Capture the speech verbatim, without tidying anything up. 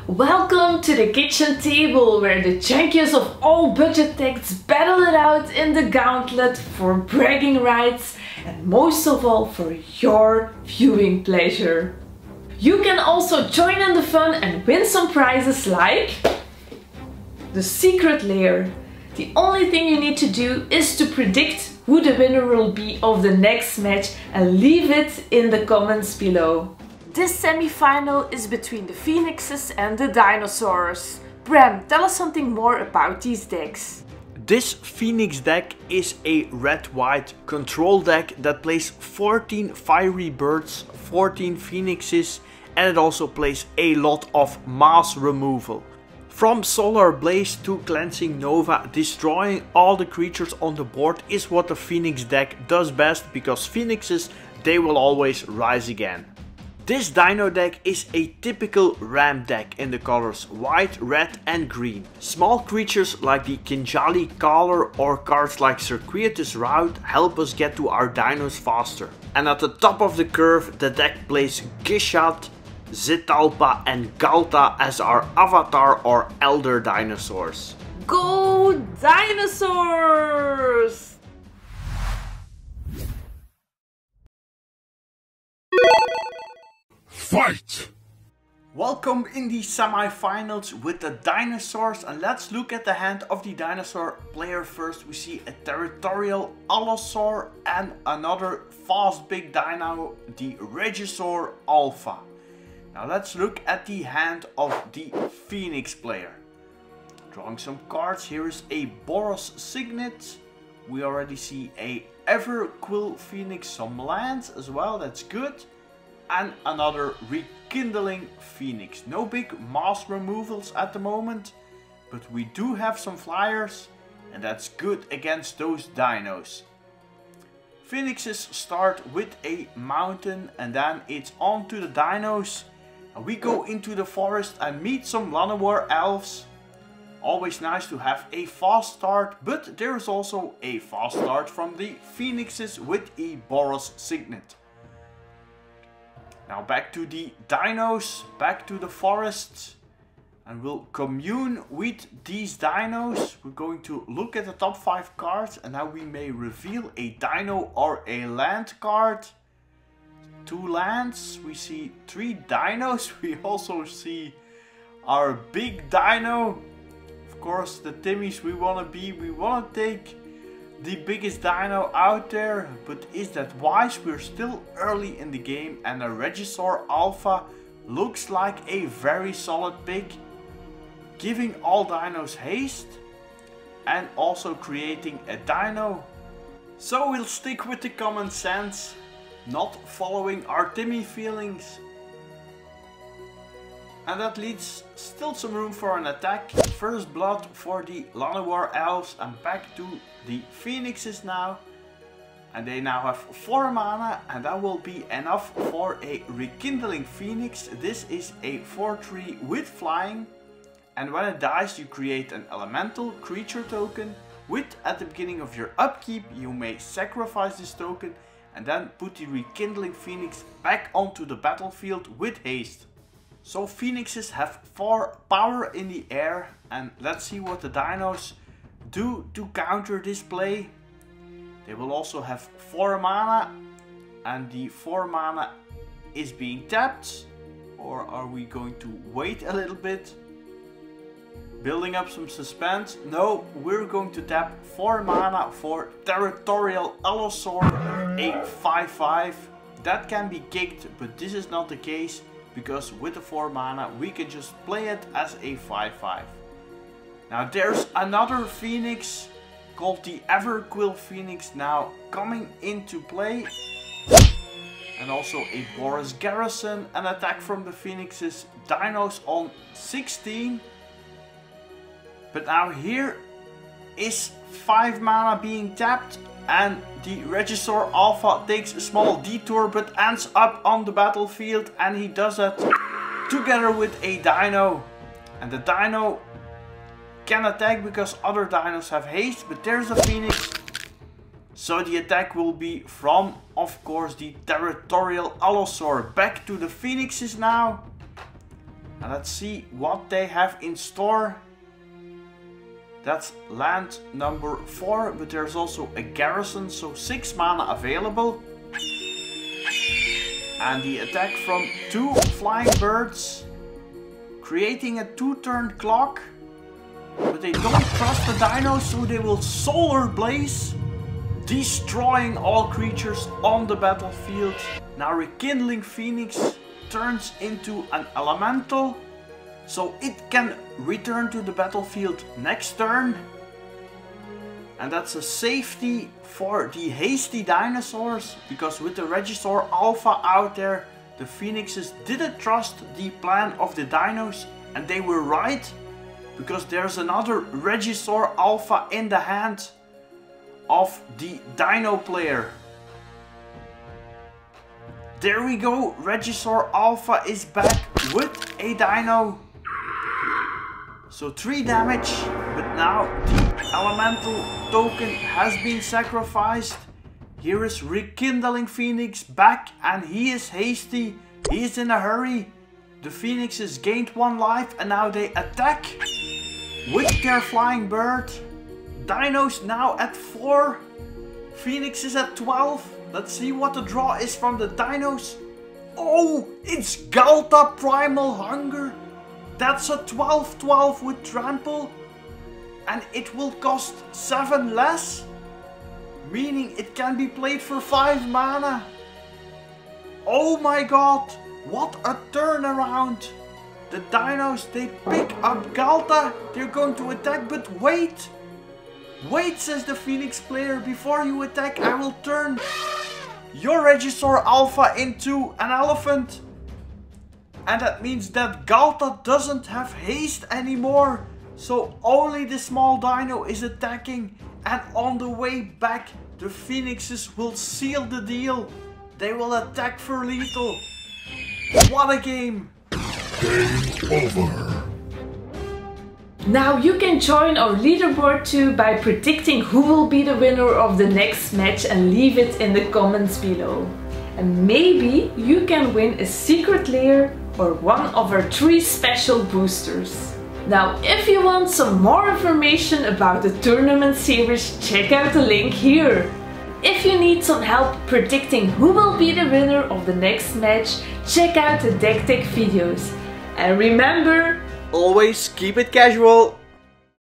Welcome to the kitchen table, where the champions of all budget decks battle it out in the gauntlet for bragging rights and most of all for your viewing pleasure. You can also join in the fun and win some prizes like the secret lair. The only thing you need to do is to predict who the winner will be of the next match and leave it in the comments below. This semi-final is between the Phoenixes and the Dinosaurs. Bram, tell us something more about these decks. This Phoenix deck is a red-white control deck that plays fourteen fiery birds, fourteen phoenixes, and it also plays a lot of mass removal. From Solar Blaze to Cleansing Nova, destroying all the creatures on the board is what the Phoenix deck does best, because Phoenixes, they will always rise again. This Dino deck is a typical Ram deck in the colors white, red and green. Small creatures like the Kinjali Caller or cards like Circuitous Route help us get to our dinos faster. And at the top of the curve, the deck plays Gishat, Zetalpa and Galta as our avatar or elder dinosaurs. Go Dinosaurs! Fight! Welcome in the semi-finals with the Dinosaurs, and let's look at the hand of the Dinosaur player first. We see a Territorial Allosaur and another fast big dino, the Regisaur Alpha. Now let's look at the hand of the Phoenix player. Drawing some cards, here is a Boros Signet. We already see a Everquill Phoenix, some lands as well, that's good. And another Rekindling Phoenix. No big mass removals at the moment, but we do have some flyers, and that's good against those dinos. Phoenixes start with a mountain, and then it's on to the dinos. And we go into the forest and meet some Llanowar elves. Always nice to have a fast start, but there is also a fast start from the Phoenixes with a Boros Signet. Now back to the dinos, back to the forest, and we'll commune with these dinos. We're going to look at the top five cards, and now we may reveal a dino or a land card. Two lands, we see three dinos, we also see our big dino. Of course, the Timmies we want to be, we want to take the biggest dino out there, but is that wise? We're still early in the game, and a Regisaur Alpha looks like a very solid pick, giving all dinos haste and also creating a dino. So we'll stick with the common sense, not following our Timmy feelings. And that leaves still some room for an attack. First blood for the Llanowar elves, and back to the Phoenixes now. And they now have four mana, and that will be enough for a Rekindling Phoenix. This is a four three with flying. And when it dies, you create an elemental creature token. With, at the beginning of your upkeep, you may sacrifice this token and then put the Rekindling Phoenix back onto the battlefield with haste. So Phoenixes have four power in the air, and let's see what the dinos do to counter this play. They will also have four mana, and the four mana is being tapped. Or are we going to wait a little bit? Building up some suspense. No, we're going to tap four mana for Territorial Allosaur, a five five. That can be kicked, but this is not the case, because with the four mana we can just play it as a five five. Now there's another Phoenix called the Everquill Phoenix now coming into play. And also a Boros Garrison, an attack from the Phoenixes, dinos on sixteen. But now here is five mana being tapped, and the Regisaur Alpha takes a small detour but ends up on the battlefield, and he does that together with a dino. And the dino can attack because other dinos have haste, but there's a Phoenix. So the attack will be from, of course, the Territorial Allosaur. Back to the Phoenixes now. And let's see what they have in store. That's land number four, but there's also a garrison, so six mana available. And the attack from two flying birds, creating a two-turn clock. But they don't trust the dinos, so they will Solar Blaze, destroying all creatures on the battlefield. Now Rekindling Phoenix turns into an elemental, so it can return to the battlefield next turn. And that's a safety for the hasty dinosaurs, because with the Regisaur Alpha out there, the Phoenixes didn't trust the plan of the dinos, and they were right, because there's another Regisaur Alpha in the hand of the Dino player. There we go, Regisaur Alpha is back with a Dino. So three damage, but now the Elemental token has been sacrificed. Here is Rekindling Phoenix back, and he is hasty, he is in a hurry. The Phoenixes gained one life and now they attack with their flying bird. Dinos now at four, Phoenix is at twelve. Let's see what the draw is from the dinos. Oh, it's Ghalta Primal Hunger. That's a twelve twelve with trample. And it will cost seven less. Meaning it can be played for five mana. Oh my god, what a turnaround. The dinos, they pick up Ghalta. They're going to attack, but wait. Wait, says the Phoenix player, before you attack I will turn your Regisaur Alpha into an elephant. And that means that Ghalta doesn't have haste anymore. So only the small dino is attacking. And on the way back, the Phoenixes will seal the deal. They will attack for lethal. What a game. Game over. Now you can join our leaderboard too by predicting who will be the winner of the next match and leave it in the comments below. And maybe you can win a secret lair or one of our three special boosters. Now if you want some more information about the tournament series, check out the link here. If you need some help predicting who will be the winner of the next match, check out the deck tech videos. And remember, always keep it casual.